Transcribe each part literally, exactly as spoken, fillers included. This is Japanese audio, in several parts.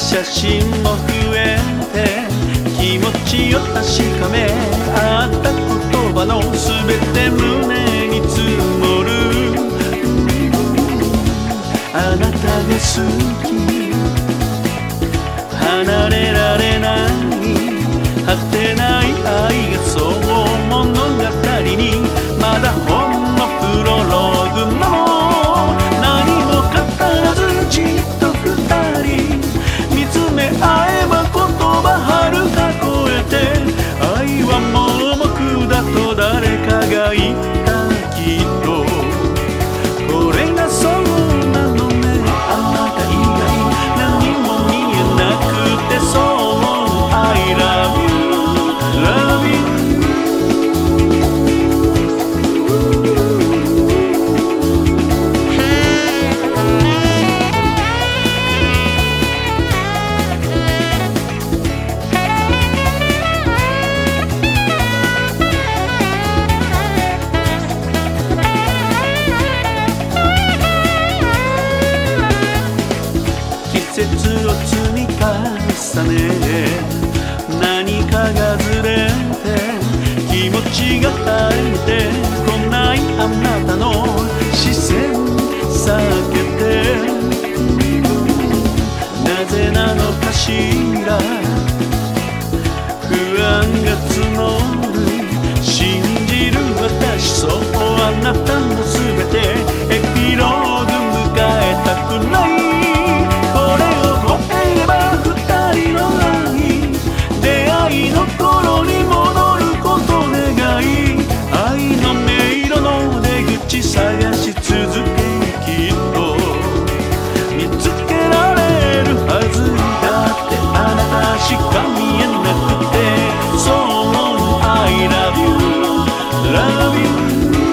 写真も増えて気持ちを確かめ合った言葉のすべて胸に積もる。あなたが好き離れられない果てない愛がそう物語にまだほんのプロローグも何も語らずじっと二人見つめ合えば言葉遥か超えて愛は盲目だと誰かが言ったきっとこれがそうなのねあなた以外何も見えなくてそう I love you love you季節を積み重ね何かがずれて気持ちが耐えてこないあなたの視線避けてなぜなのかしら不安が募る信じる私そうあなたのすべてエピローグ迎えたくないの頃に戻ること願い愛の迷路の出口探し続けきっと見つけられるはずだってあなたしか見えなくてそう I love you love you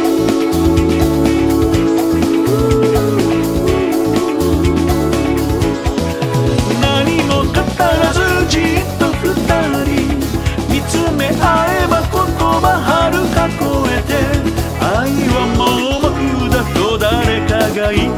何も語らずじっと二人見つめ合えば言葉遥か超えて愛は盲目だと誰かが言っ